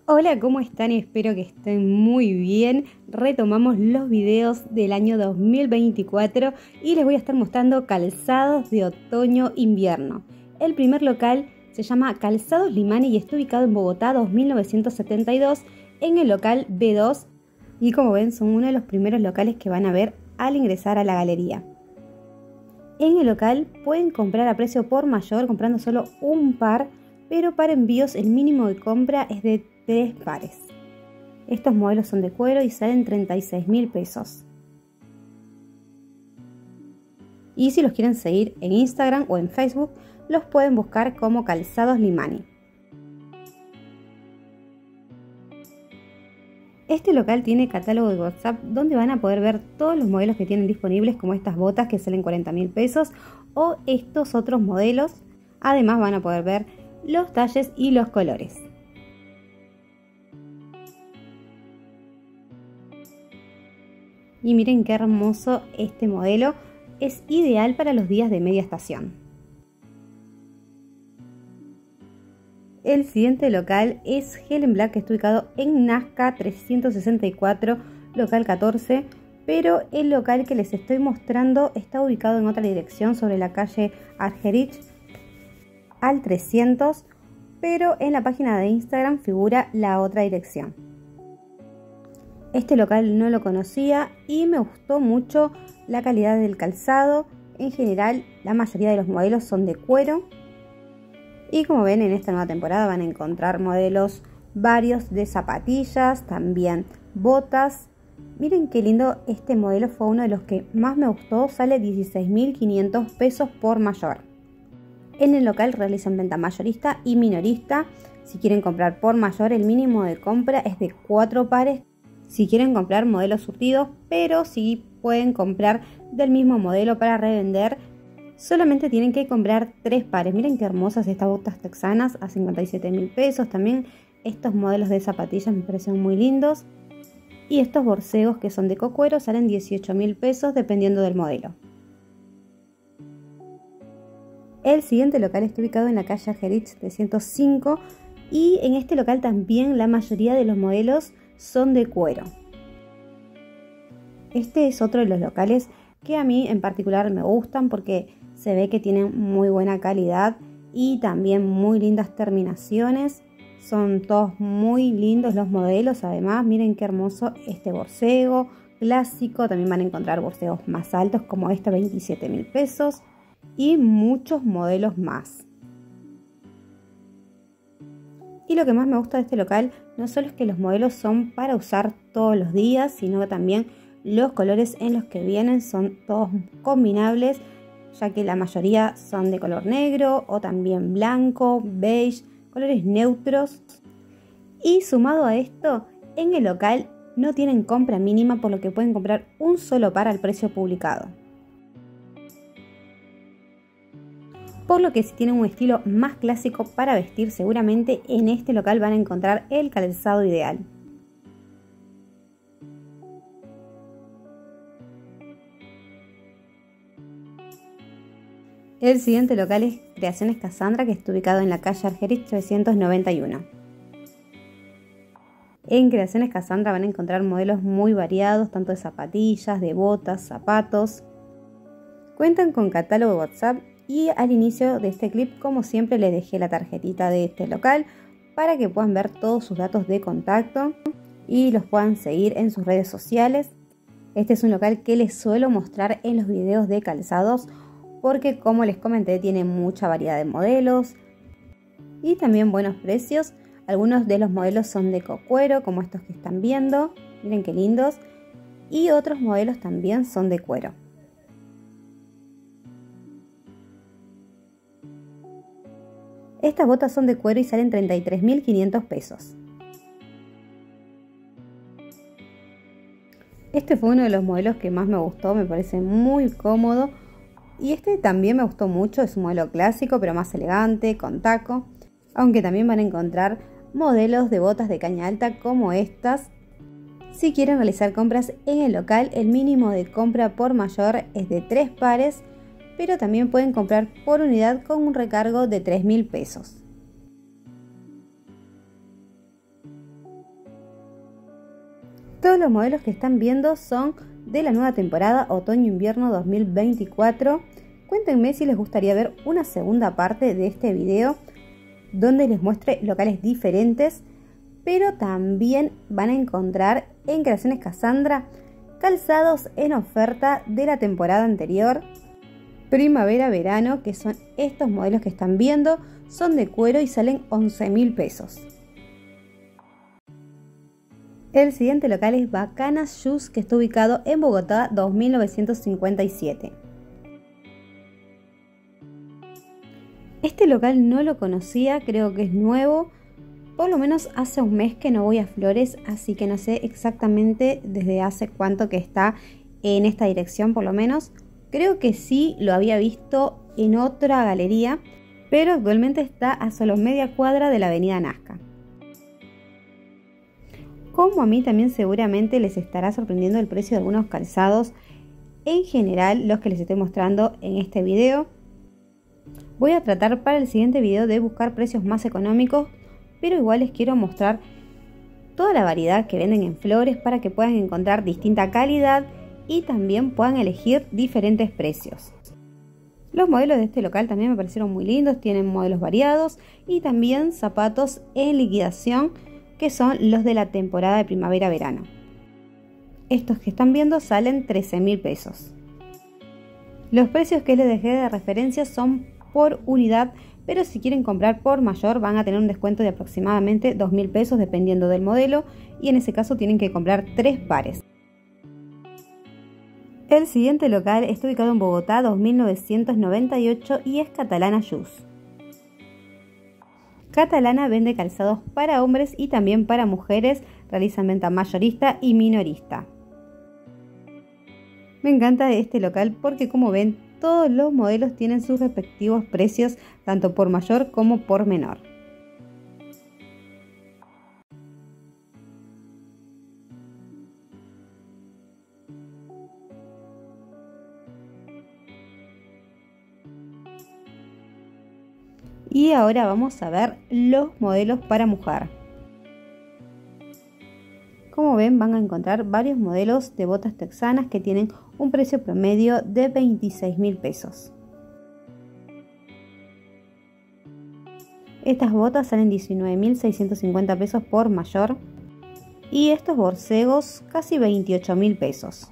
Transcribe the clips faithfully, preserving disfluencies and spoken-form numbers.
Hola, ¿cómo están? Espero que estén muy bien. Retomamos los videos del año dos mil veinticuatro y les voy a estar mostrando calzados de otoño-invierno. El primer local se llama Calzados Limani y está ubicado en Bogotá dos mil novecientos setenta y dos en el local B dos. Y como ven, son uno de los primeros locales que van a ver al ingresar a la galería. En el local pueden comprar a precio por mayor comprando solo un par, pero para envíos el mínimo de compra es de tres pares. Estos modelos son de cuero y salen treinta y seis mil pesos. Y si los quieren seguir en Instagram o en Facebook, los pueden buscar como Calzados Limani. Este local tiene catálogo de WhatsApp donde van a poder ver todos los modelos que tienen disponibles, como estas botas que salen cuarenta mil pesos o estos otros modelos. Además van a poder ver los talles y los colores. Y miren qué hermoso este modelo, es ideal para los días de media estación. El siguiente local es Helen Black, que está ubicado en Nazca trescientos sesenta y cuatro, local catorce, pero el local que les estoy mostrando está ubicado en otra dirección, sobre la calle Argerich al trescientos, pero en la página de Instagram figura la otra dirección. Este local no lo conocía y me gustó mucho la calidad del calzado. En general, la mayoría de los modelos son de cuero. Y como ven, en esta nueva temporada van a encontrar modelos varios de zapatillas, también botas. Miren qué lindo, este modelo fue uno de los que más me gustó, sale dieciséis mil quinientos pesos por mayor. En el local realizan venta mayorista y minorista. Si quieren comprar por mayor, el mínimo de compra es de cuatro pares. Si quieren comprar modelos surtidos, pero si pueden comprar del mismo modelo para revender, solamente tienen que comprar tres pares. Miren qué hermosas estas botas texanas a cincuenta y siete mil pesos. También estos modelos de zapatillas me parecen muy lindos. Y estos borseos que son de cocuero salen dieciocho mil pesos dependiendo del modelo. El siguiente local está ubicado en la calle Argerich trescientos cinco y en este local también la mayoría de los modelos son de cuero. Este es otro de los locales que a mí en particular me gustan porque se ve que tienen muy buena calidad y también muy lindas terminaciones. Son todos muy lindos los modelos. Además, miren qué hermoso este borsego clásico. También van a encontrar borseos más altos como este, veintisiete mil pesos, y muchos modelos más. Y lo que más me gusta de este local no solo es que los modelos son para usar todos los días, sino que también los colores en los que vienen son todos combinables, ya que la mayoría son de color negro o también blanco, beige, colores neutros. Y sumado a esto, en el local no tienen compra mínima, por lo que pueden comprar un solo par al precio publicado. Por lo que si tienen un estilo más clásico para vestir, seguramente en este local van a encontrar el calzado ideal. El siguiente local es Creaciones Cassandra, que está ubicado en la calle Argerich trescientos noventa y uno. En Creaciones Cassandra van a encontrar modelos muy variados, tanto de zapatillas, de botas, zapatos. Cuentan con catálogo de WhatsApp. Y al inicio de este clip, como siempre, les dejé la tarjetita de este local para que puedan ver todos sus datos de contacto y los puedan seguir en sus redes sociales. Este es un local que les suelo mostrar en los videos de calzados porque, como les comenté, tiene mucha variedad de modelos y también buenos precios. Algunos de los modelos son de cocuero, como estos que están viendo, miren qué lindos, y otros modelos también son de cuero. Estas botas son de cuero y salen treinta y tres mil quinientos pesos. Este fue uno de los modelos que más me gustó, me parece muy cómodo. Y este también me gustó mucho, es un modelo clásico pero más elegante, con taco. Aunque también van a encontrar modelos de botas de caña alta como estas. Si quieren realizar compras en el local, el mínimo de compra por mayor es de tres pares, pero también pueden comprar por unidad con un recargo de tres mil pesos. Todos los modelos que están viendo son de la nueva temporada otoño-invierno dos mil veinticuatro. Cuéntenme si les gustaría ver una segunda parte de este video donde les muestre locales diferentes, pero también van a encontrar en Creaciones Cassandra calzados en oferta de la temporada anterior, primavera-verano, que son estos modelos que están viendo, son de cuero y salen once mil pesos. El siguiente local es Bacanas Shoes, que está ubicado en Bogotá dos mil novecientos cincuenta y siete. Este local no lo conocía, creo que es nuevo, por lo menos hace un mes que no voy a Flores, así que no sé exactamente desde hace cuánto que está en esta dirección, por lo menos. Creo que sí lo había visto en otra galería, pero actualmente está a solo media cuadra de la avenida Nazca. Como a mí también seguramente les estará sorprendiendo el precio de algunos calzados, en general los que les estoy mostrando en este video. Voy a tratar para el siguiente video de buscar precios más económicos, pero igual les quiero mostrar toda la variedad que venden en Flores para que puedan encontrar distinta calidad y también puedan elegir diferentes precios. Los modelos de este local también me parecieron muy lindos, tienen modelos variados y también zapatos en liquidación, que son los de la temporada de primavera-verano. Estos que están viendo salen trece mil pesos. Los precios que les dejé de referencia son por unidad, pero si quieren comprar por mayor van a tener un descuento de aproximadamente dos mil pesos dependiendo del modelo, y en ese caso tienen que comprar tres pares. El siguiente local está ubicado en Bogotá dos mil novecientos noventa y ocho y es Catalana Shoes. Catalana vende calzados para hombres y también para mujeres, realizan venta mayorista y minorista. Me encanta este local porque, como ven, todos los modelos tienen sus respectivos precios, tanto por mayor como por menor. Y ahora vamos a ver los modelos para mujer. Como ven, van a encontrar varios modelos de botas texanas que tienen un precio promedio de veintiséis mil pesos. Estas botas salen diecinueve mil seiscientos cincuenta pesos por mayor y estos borcegos casi veintiocho mil pesos.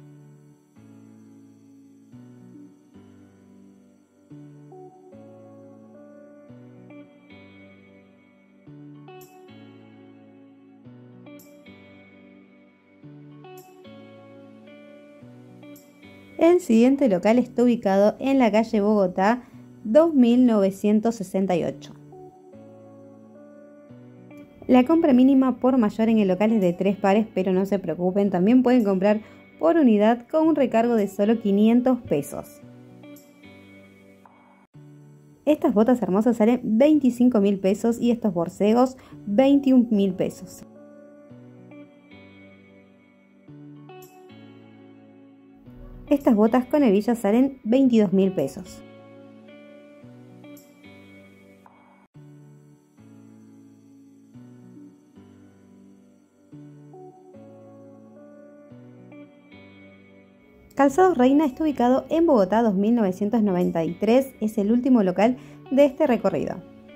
El siguiente local está ubicado en la calle Bogotá dos mil novecientos sesenta y ocho. La compra mínima por mayor en el local es de tres pares, pero no se preocupen, también pueden comprar por unidad con un recargo de solo quinientos pesos. Estas botas hermosas salen veinticinco mil pesos y estos borcegos veintiún mil pesos. Estas botas con hebillas salen veintidós mil pesos. Calzados Reina está ubicado en Bogotá dos mil novecientos noventa y tres, es el último local de este recorrido.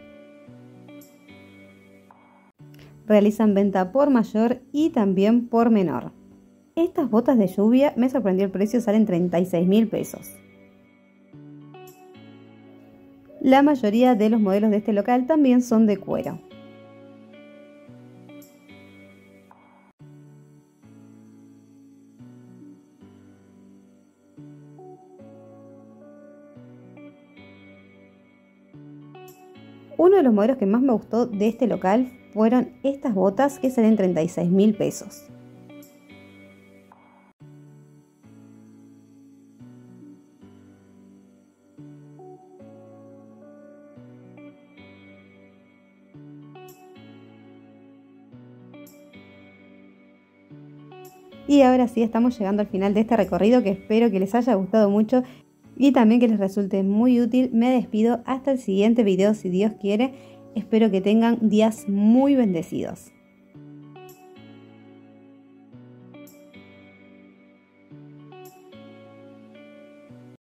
Realizan venta por mayor y también por menor. Estas botas de lluvia, me sorprendió el precio, salen treinta y seis mil pesos. La mayoría de los modelos de este local también son de cuero. Uno de los modelos que más me gustó de este local fueron estas botas que salen treinta y seis mil pesos. Y ahora sí, estamos llegando al final de este recorrido, que espero que les haya gustado mucho y también que les resulte muy útil. Me despido hasta el siguiente video si Dios quiere. Espero que tengan días muy bendecidos.